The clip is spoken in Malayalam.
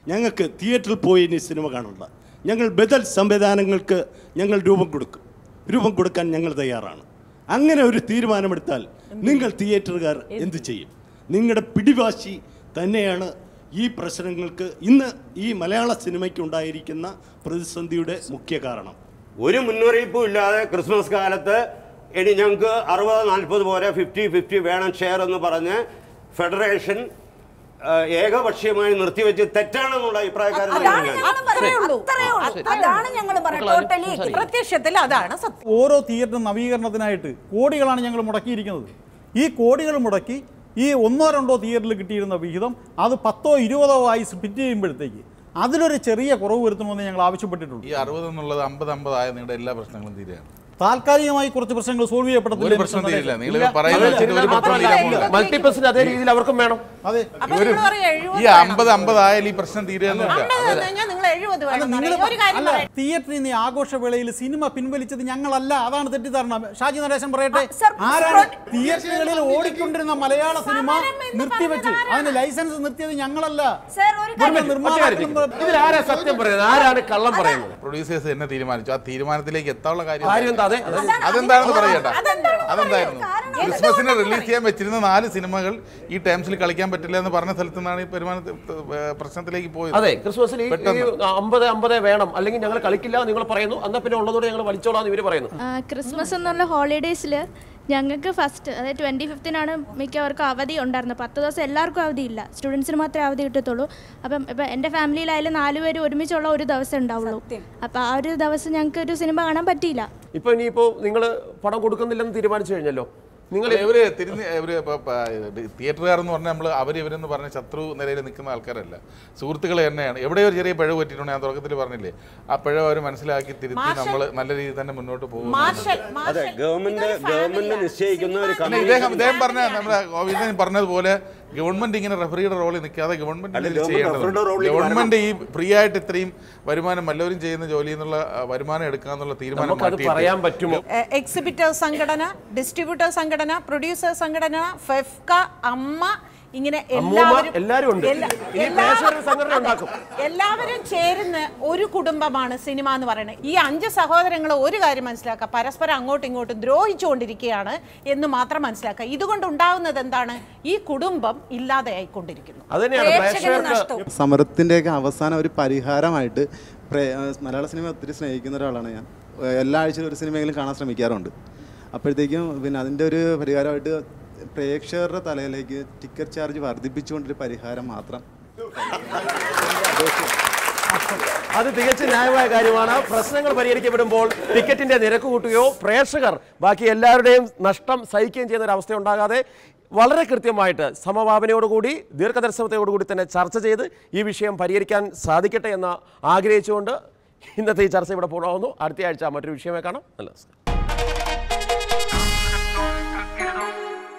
ഞങ്ങൾക്ക് തിയേറ്ററിൽ പോയി ഇനി സിനിമ കാണണ്ട. ഞങ്ങൾ ബദൽ സംവിധാനങ്ങൾക്ക് ഞങ്ങൾ രൂപം കൊടുക്കാൻ ഞങ്ങൾ തയ്യാറാണ്. അങ്ങനെ ഒരു തീരുമാനമെടുത്താൽ നിങ്ങൾ തിയേറ്ററുകാർ എന്തു ചെയ്യും? നിങ്ങളുടെ പിടിവാശി തന്നെയാണ് ഈ പ്രശ്നങ്ങൾക്ക് ഇന്ന് ഈ മലയാള സിനിമയ്ക്ക് ഉണ്ടായിരിക്കുന്ന പ്രതിസന്ധിയുടെ മുഖ്യ കാരണം. ഒരു മുന്നറിയിപ്പും ഇല്ലാതെ ക്രിസ്മസ് കാലത്ത് ഇനി ഞങ്ങൾക്ക് 60-40 പോരെ 50-50 വേണം ഷെയർ എന്ന് പറഞ്ഞ് ഫെഡറേഷൻ ഏകപക്ഷീയമായി നിർത്തിവെച്ച് തെറ്റാണെന്നുള്ള അഭിപ്രായക്കാരൻ. പ്രത്യക്ഷത്തിൽ അതാണ് സത്യം. ഓരോ തിയേറ്റർ നവീകരണത്തിനായിട്ട് കോടികളാണ് ഞങ്ങൾ മുടക്കിയിരിക്കുന്നത്. ഈ കോടികൾ മുടക്കി ഈ 1-2 തിയേറ്ററിൽ കിട്ടിയിരുന്ന വിഹിതം അത് 10-20 ആയി സ്പ്ലിറ്റ് ചെയ്യുമ്പോഴത്തേക്ക് അതിലൊരു ചെറിയ കുറവ് വരുത്തണമെന്ന് ഞങ്ങൾ ആവശ്യപ്പെട്ടിട്ടുണ്ട്. ഈ 60 എന്നുള്ളത് 50-50 ആയ നിങ്ങളുടെ എല്ലാ പ്രശ്നങ്ങളും തീരുകയാണ്. താൽക്കാലികമായി കുറച്ച് പ്രശ്നങ്ങൾ സോൾവ് ചെയ്യപ്പെടത്തില്ല. മൾട്ടിപ്ലസിന് അതേ രീതിയിൽ അവർക്കും വേണം. അതെ, ഈ 50-50 ആയാലും ഈ പ്രശ്നം തീരുകയെന്നില്ല. തിയേറ്ററിൽ നിന്ന് ആഘോഷവേളയിൽ സിനിമ പിൻവലിച്ചത് ഞങ്ങളല്ല. അതാണ് തെറ്റിദ്ധാരണ. ഷാജി നടേശൻ പറയട്ടെ, ആരാണ് തിയേറ്ററുകളിൽ ഓടിക്കൊണ്ടിരുന്ന മലയാള സിനിമ നിർത്തിവെച്ച് അതിന് ലൈസൻസ് നിർത്തിയത്? ഞങ്ങളല്ല. ഇതിലാരാ സത്യം പറയുന്നത്, ആരാണ് കള്ളം പറയുന്നത്? പ്രൊഡ്യൂസേഴ്സ് തന്നെ തീരുമാനിച്ചു. ആ തീരുമാനത്തിലേക്ക് എത്താനുള്ള കാര്യം അതെന്താണെന്ന് പറയട്ടെ. അതെന്തായിരുന്നു? ക്രിസ്മസിന് റിലീസ് ചെയ്യാൻ വെച്ചിരുന്ന 4 സിനിമകൾ ഈ ടൈംസിൽ കളിക്കാൻ പറ്റില്ല എന്ന് പറഞ്ഞ സ്ഥലത്ത് നിന്നാണ് ഈ പ്രശ്നത്തിലേക്ക് പോയത്. അതെ, ക്രിസ്മസിൽ 50-50 വേണം, അല്ലെങ്കിൽ ഞങ്ങൾ കളിക്കില്ല നിങ്ങൾ പറയുന്നു. എന്നാൽ പിന്നെ ഉള്ളതോടെ ഞങ്ങൾ വലിച്ചോളാം ഇവർ പറയുന്നു. ക്രിസ്മസ് എന്നുള്ള ഹോളിഡേയ്സിൽ ഞങ്ങൾക്ക് ഫസ്റ്റ്, അതായത് 25th മിക്കവർക്കും അവധി ഉണ്ടായിരുന്നു. 10 ദിവസം എല്ലാവർക്കും അവധിയില്ല, സ്റ്റുഡൻസിന് മാത്രമേ അവധി കിട്ടത്തുള്ളൂ. അപ്പം ഇപ്പം എൻ്റെ ഫാമിലിയിലായാലും 4 പേര് ഒരുമിച്ചുള്ള ഒരു ദിവസം ഉണ്ടാവുള്ളൂ. അപ്പം ആ ഒരു ദിവസം ഞങ്ങൾക്ക് ഒരു സിനിമ കാണാൻ പറ്റിയില്ല. ഇപ്പം ഇനിയിപ്പോൾ നിങ്ങൾ പണം കൊടുക്കുന്നില്ലെന്ന് തീരുമാനിച്ചു കഴിഞ്ഞല്ലോ. നിങ്ങൾ തിയേറ്ററുകാരെന്ന് പറഞ്ഞാൽ നമ്മൾ അവരിവരെന്ന് പറഞ്ഞ ശത്രു നിലയിൽ നിൽക്കുന്ന ആൾക്കാരല്ല, സുഹൃത്തുക്കൾ തന്നെയാണ്. എവിടെയോ ഒരു ചെറിയ പിഴവ് പറ്റിയിട്ടുണ്ട്, ഞാൻ തുടക്കത്തിൽ പറഞ്ഞില്ലേ. ആ പിഴവ് അവർ മനസ്സിലാക്കി തിരുത്തി നമ്മൾ നല്ല രീതിയിൽ തന്നെ മുന്നോട്ട് പോകും. ഗവൺമെന്റ് നിശ്ചയിക്കുന്ന ഒരു ഇദ്ദേഹം പറഞ്ഞ നമ്മുടെ ഗോവിന്ദൻ പറഞ്ഞതുപോലെ ഗവൺമെന്റ് ഇങ്ങനെ റെഫറിയുടെ റോളിൽ നിൽക്കാതെ ഗവൺമെന്റ് ഈ ഫ്രീ ആയിട്ട് ഇത്രയും വരുമാനം എല്ലാവരും ചെയ്യുന്ന ജോലി എന്നുള്ള വരുമാനം എടുക്കാന്നുള്ള തീരുമാനം പറയാൻ പറ്റുമോ? എക്സിബിറ്റർ സംഘടന, ഡിസ്ട്രിബ്യൂട്ടർ സംഘടന, പ്രൊഡ്യൂസർ സംഘടന, ഫെഫ്ക, അമ്മ, ഇങ്ങനെ എല്ലാവരും ചേരുന്ന ഒരു കുടുംബമാണ് സിനിമ എന്ന് പറയുന്നത്. ഈ 5 സഹോദരങ്ങൾ ഒരു കാര്യം മനസ്സിലാക്കുക, പരസ്പരം അങ്ങോട്ടും ഇങ്ങോട്ടും ദ്രോഹിച്ചുകൊണ്ടിരിക്കുകയാണ് എന്ന് മാത്രം മനസ്സിലാക്കുക. ഇതുകൊണ്ട് ഉണ്ടാകുന്നത് എന്താണ്? ഈ കുടുംബം ഇല്ലാതെയായിക്കൊണ്ടിരിക്കുന്നു. സമരത്തിൻ്റെയൊക്കെ അവസാനം ഒരു പരിഹാരമായിട്ട് മലയാള സിനിമ ഒത്തിരി സ്നേഹിക്കുന്ന ഒരാളാണ് ഞാൻ. എല്ലാ ആഴ്ചയിലും ഒരു സിനിമയെങ്കിലും കാണാൻ ശ്രമിക്കാറുണ്ട്. അപ്പോഴത്തേക്കും പിന്നെ അതിൻ്റെ ഒരു പരിഹാരമായിട്ട് പ്രേക്ഷകരുടെ തലയിലേക്ക് ടിക്കറ്റ് ചാർജ് വർദ്ധിപ്പിച്ചുകൊണ്ടൊരു പരിഹാരം മാത്രം. അത് തികച്ചും ന്യായമായ കാര്യമാണ്. പ്രശ്നങ്ങൾ പരിഹരിക്കപ്പെടുമ്പോൾ ടിക്കറ്റിന്റെ നിരക്ക് കൂട്ടുകയോ പ്രേക്ഷകർ ബാക്കി എല്ലാവരുടെയും നഷ്ടം സഹിക്കുകയും ചെയ്യുന്ന ഒരു അവസ്ഥ ഉണ്ടാകാതെ വളരെ കൃത്യമായിട്ട് സമഭാവനയോടുകൂടി ദീർഘദർശനത്തോടുകൂടി തന്നെ ചർച്ച ചെയ്ത് ഈ വിഷയം പരിഹരിക്കാൻ സാധിക്കട്ടെ എന്ന് ആഗ്രഹിച്ചുകൊണ്ട് ഇന്നത്തെ ഈ ചർച്ച ഇവിടെ പൂർണ്ണമാകുന്നു. അടുത്ത ആഴ്ച മറ്റൊരു വിഷയമായി കാണാം. നമസ്കാരം.